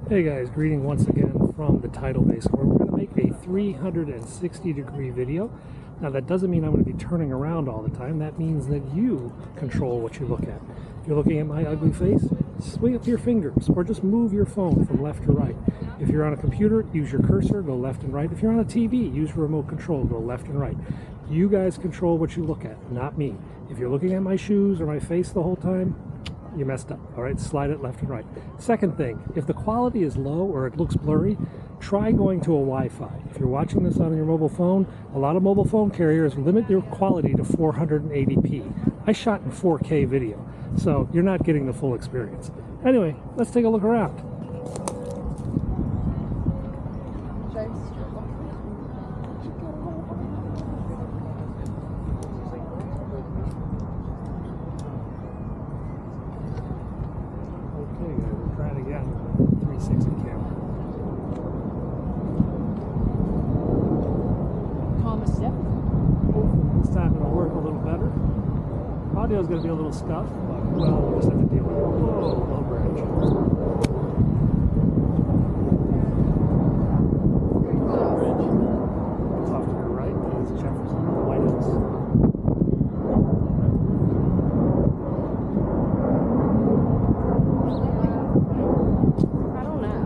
Hey guys, greeting once again from the Tidal Basin, where we're going to make a 360-degree video. Now that doesn't mean I'm going to be turning around all the time. That means that you control what you look at. If you're looking at my ugly face, swing up your fingers or just move your phone from left to right. If you're on a computer, use your cursor, go left and right. If you're on a TV, use remote control, go left and right. You guys control what you look at, not me. If you're looking at my shoes or my face the whole time, you messed up. All right, slide it left and right. Second thing, if the quality is low or it looks blurry, try going to a Wi-Fi. If you're watching this on your mobile phone, a lot of mobile phone carriers limit their quality to 480p. I shot in 4K video, so you're not getting the full experience. Anyway, let's take a look around. This time it'll work a little better. Audio is going to be a little scuffed, but well, we'll just have to deal with it. Whoa, low branch. Off to your right is Jefferson, the White House. I don't know.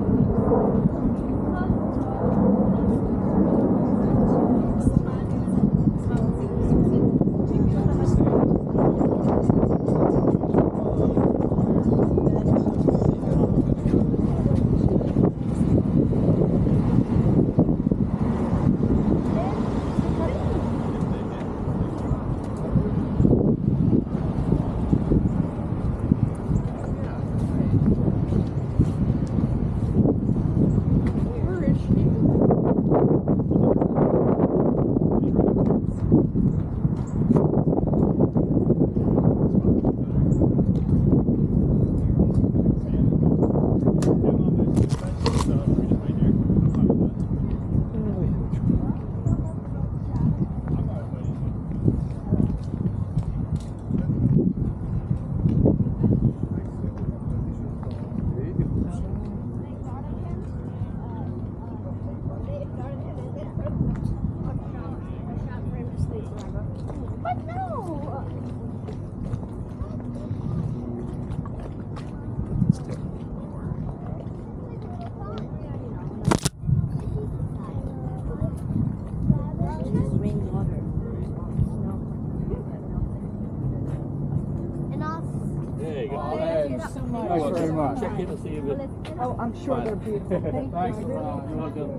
Thanks very much. Check in to see if it... Oh, I'm sure they're beautiful. Thanks. You're welcome.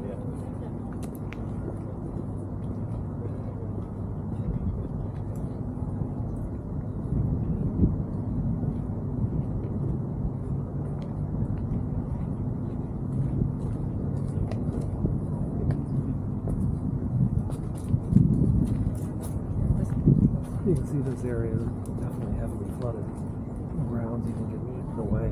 You can see this area is definitely heavily flooded. The ground's even getting eaten away.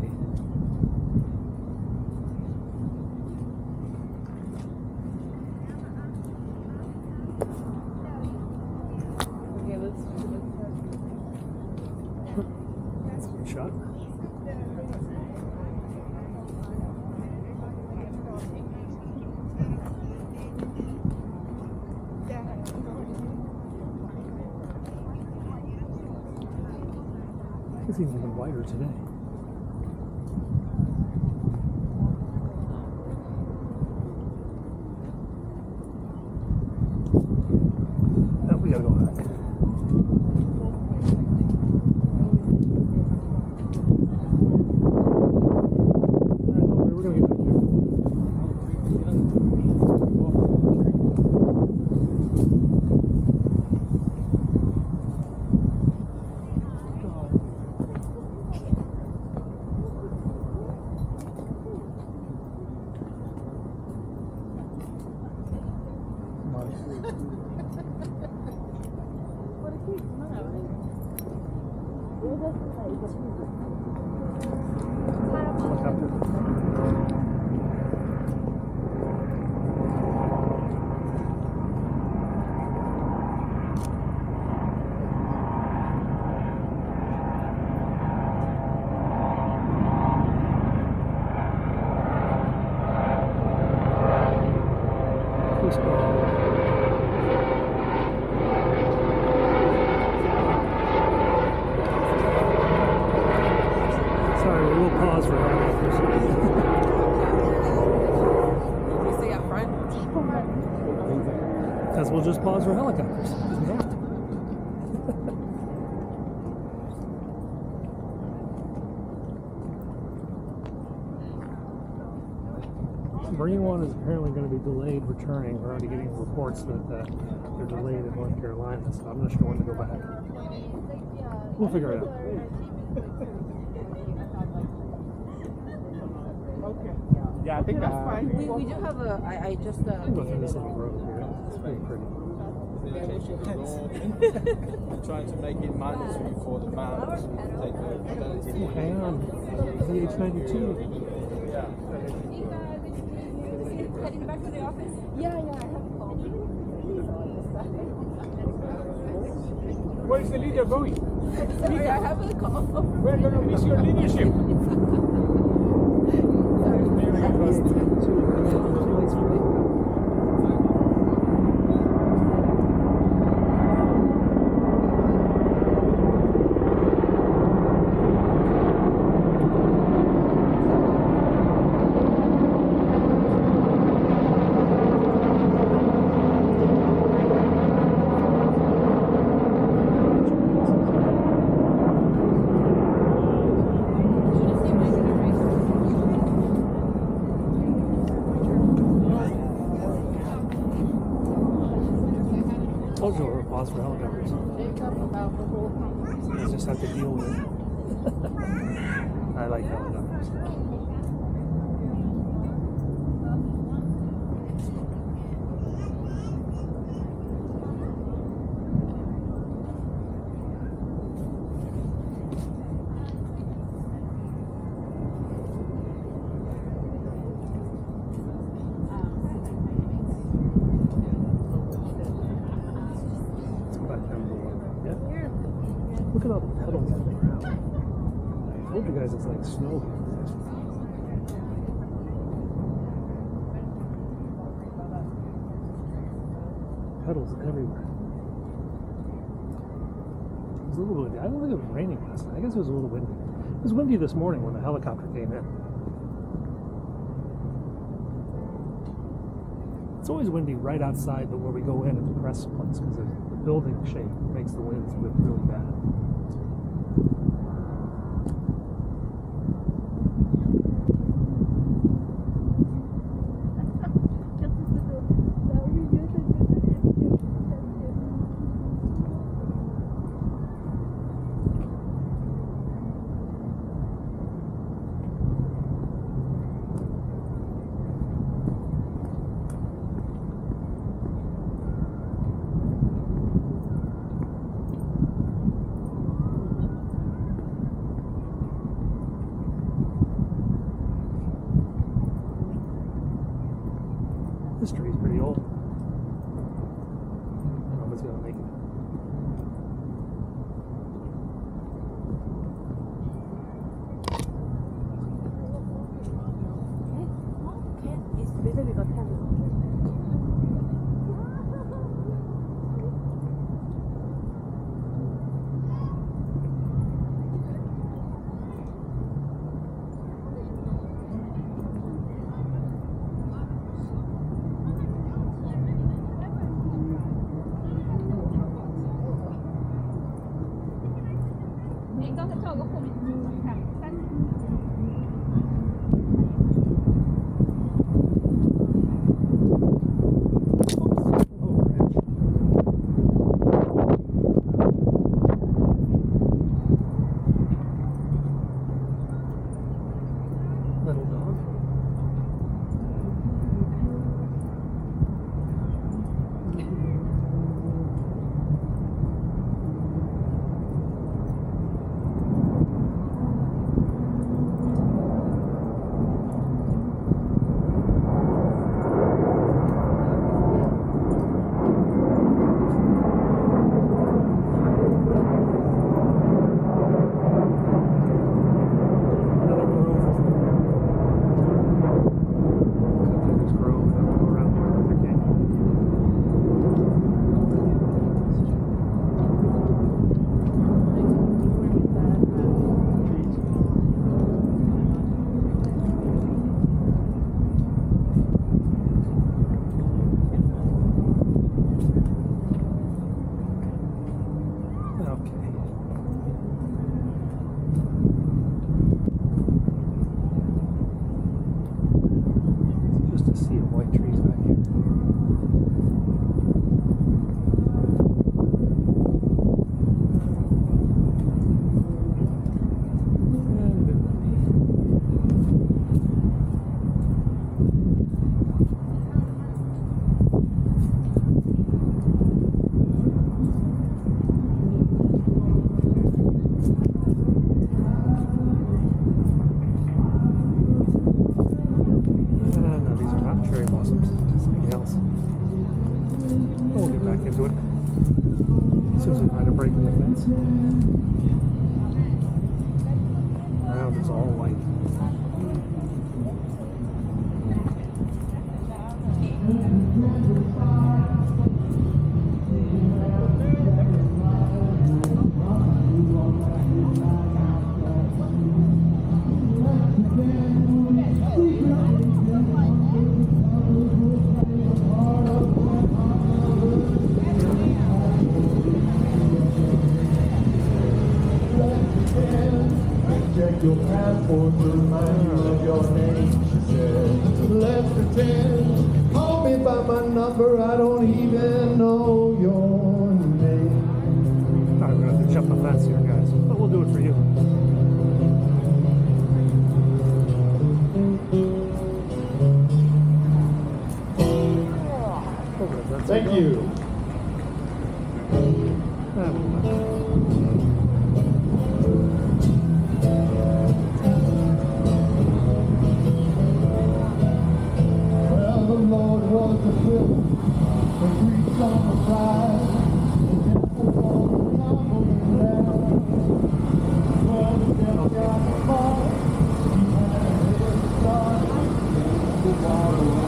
Okay, let's Good shot. It's even wider today. Now we gotta go back. We're gonna get back there. pause for helicopters. You stay up front? Because we'll just pause for helicopters. Because we have to. Marine One is apparently going to be delayed returning. We're already getting reports that they're delayed in North Carolina, so I'm not sure when to go back. We'll figure it out. Okay. Yeah, I think That's fine. We do have a. I just. I'll go through this little road here. It's pretty pretty. I'm trying to make it mandatory for the mounts to take the penalty. Kayano, ZH92. Yeah. Heading back to the office? Yeah, I have a call. Where's the leader going? Sorry, I have a call. We're going to miss your leadership. Told you we're pause for helicopters. You just have to deal with it. I like helicopters. Look at all the petals on the ground. I told you guys it's like snow here. Petals everywhere. It was a little windy. I don't think it was raining last night. I guess it was a little windy. It was windy this morning when the helicopter came in. It's always windy right outside where we go in at the press place because the building shape makes the winds whip really bad. This tree's pretty old. I don't know if it's gonna make it. Little dog. into it as soon as we find a break in the fence. Ground is all white. Your passport to remind you of your name, she said. Let's pretend, call me by my number, I don't even know your name. I'm going to have to jump the fence here, guys, but we'll do it for you. Thank you. Well, the Lord was the fill, the Greeks on the side, the temple on the top of the ground. Well, the devil got the ball, he had a head start, the water was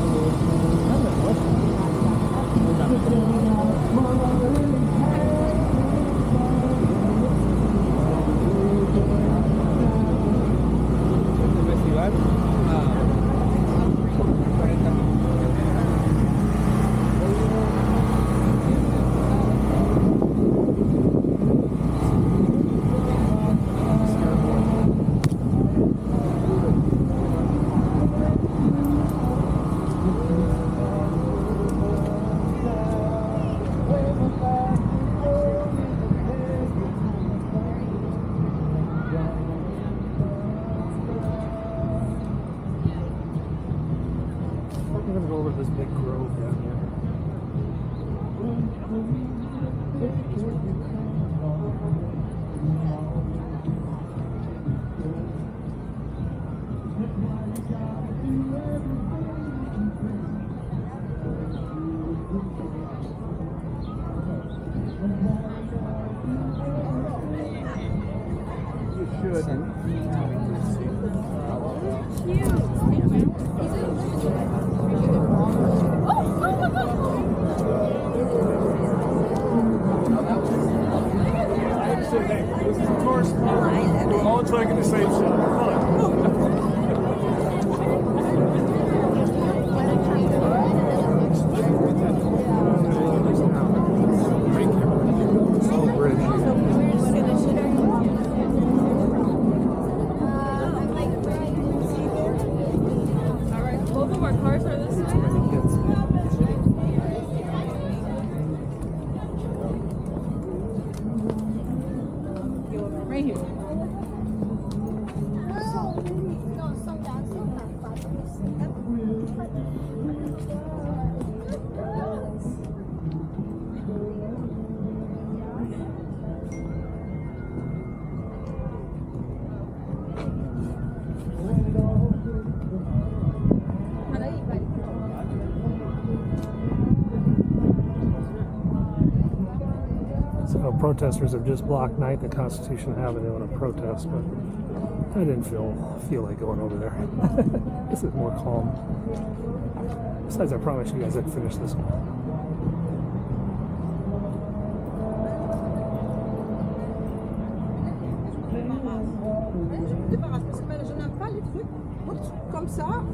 We're going to go over this big grove down here. You should. This is a tourist spot. We're all trying to get the same shot. Both of our cars are this way. Right here. So protesters have just blocked 9th and Constitution Avenue in a protest, but I didn't feel like going over there. This is more calm. Besides, I promise you guys I'd finish this one. Je n'aime pas les trucs comme ça.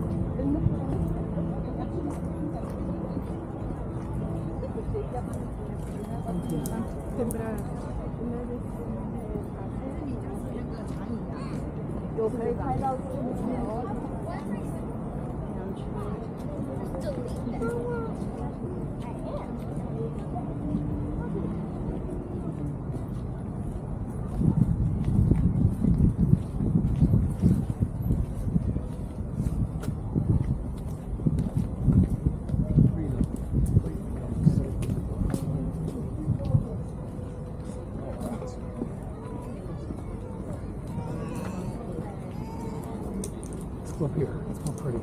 Up here, it's more pretty.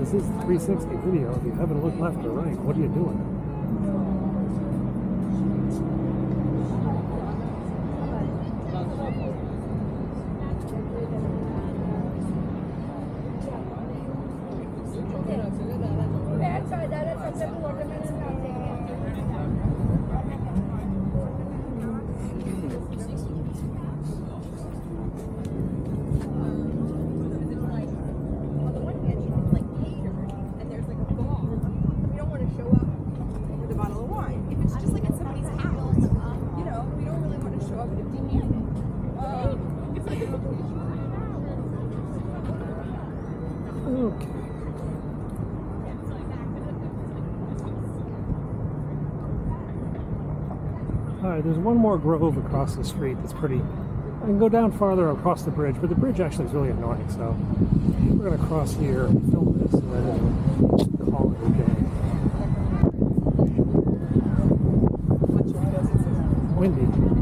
this is 360 video. If you haven't looked left or right, what are you doing? Okay. Alright, there's one more grove across the street that's pretty... I can go down farther across the bridge, but the bridge actually is really annoying, so we're going to cross here and film this and then call it a day. Windy.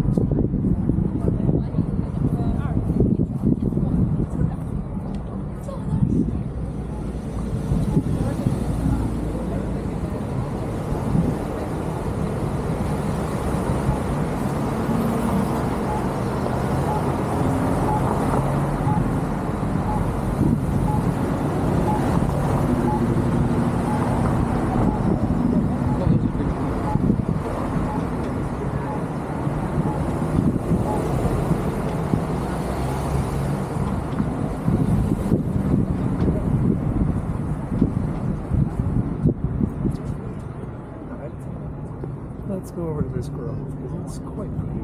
Let's go over to this grove because it's quite pretty.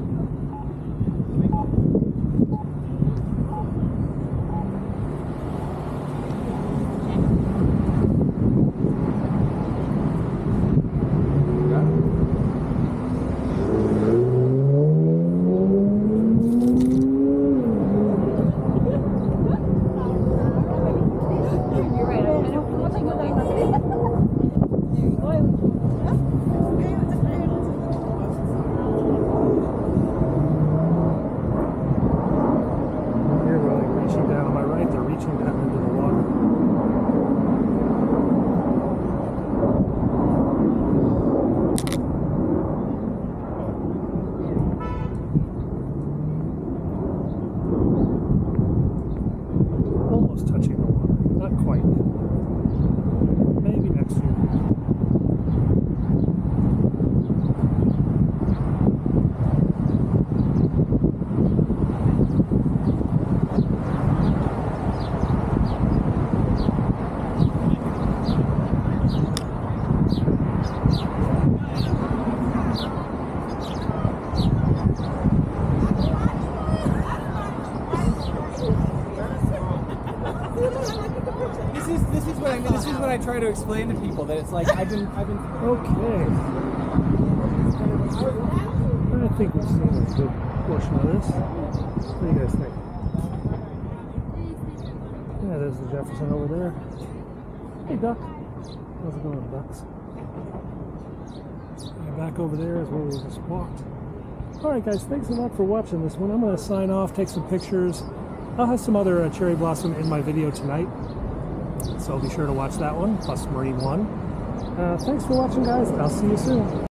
This is what I try to explain to people, that it's like I've been Okay. I think we've seen a good portion of this. What do you guys think? Yeah, there's the Jefferson over there. Hey, duck. How's it going, ducks? And back over there is where we just walked. Alright guys, thanks a lot for watching this one. I'm going to sign off, take some pictures. I'll have some other cherry blossom in my video tonight, so be sure to watch that one, plus Marine One. Thanks for watching guys, I'll see you soon.